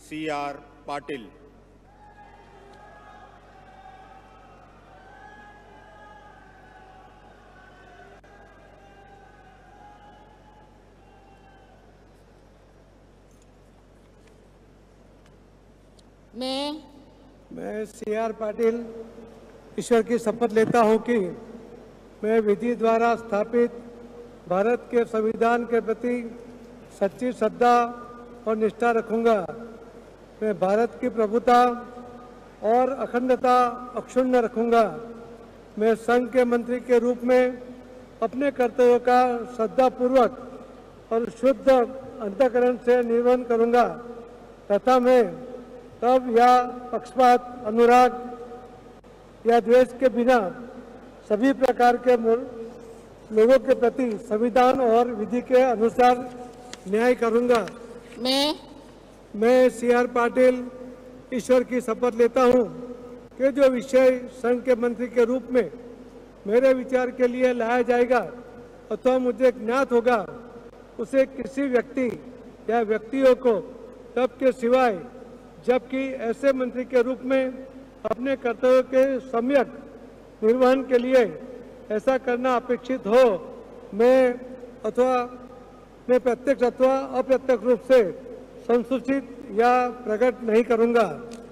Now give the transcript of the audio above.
C.R. Patil. मैं C.R. Patil ईश्वर की शपथ लेता हूं कि मैं विधि द्वारा स्थापित भारत के संविधान के प्रति सच्ची श्रद्धा और निष्ठा रखूंगा। मैं भारत की प्रभुता और अखंडता अक्षुण्ण रखूंगा। मैं संघ के मंत्री के रूप में अपने कर्तव्यों का श्रद्धापूर्वक और शुद्ध अंतःकरण से निर्वहन करूंगा तथा मैं तब या पक्षपात, अनुराग या द्वेष के बिना सभी प्रकार के लोगों के प्रति संविधान और विधि के अनुसार न्याय करूंगा। मैं C.R. पाटिल ईश्वर की शपथ लेता हूं कि जो विषय संघ के मंत्री के रूप में मेरे विचार के लिए लाया जाएगा अथवा मुझे ज्ञात होगा उसे किसी व्यक्ति या व्यक्तियों को तब के सिवाय जबकि ऐसे मंत्री के रूप में अपने कर्तव्यों के सम्यक निर्वहन के लिए ऐसा करना अपेक्षित हो मैं प्रत्यक्ष अथवा अप्रत्यक्ष रूप से संसूचित या प्रकट नहीं करूंगा।